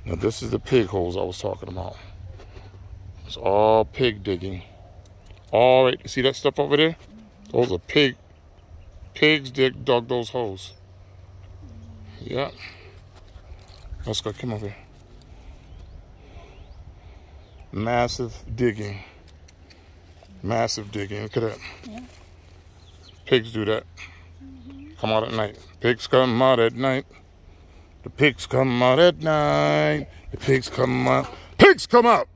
Now this is the pig holes I was talking about. It's all pig digging. All right, see that stuff over there? Those are pigs dug those holes. Yeah. Let's go, come over here. Massive digging. Massive digging, look at that. Yeah. Pigs do that. Come out at night. Pigs come out at night. The pigs come out at night. The pigs come out. Pigs come out!